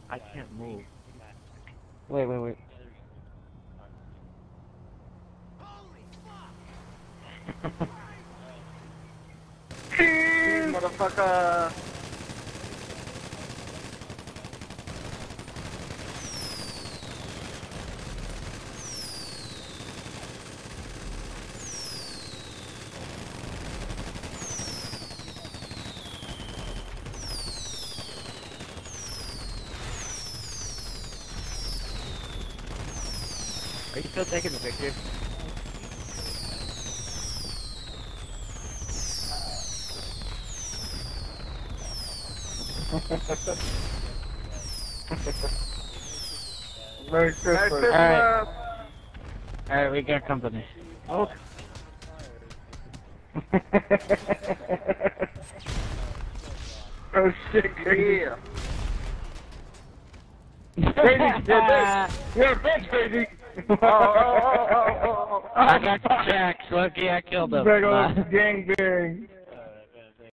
I can't move. Wait. Motherfucker! Are you still taking the picture? Merry Christmas! Alright, we got company. Oh. Oh shit, yeah! Crazy, you're a bitch! You're a bitch, crazy! I got Jack, Lucky I killed him. Big old gangbang.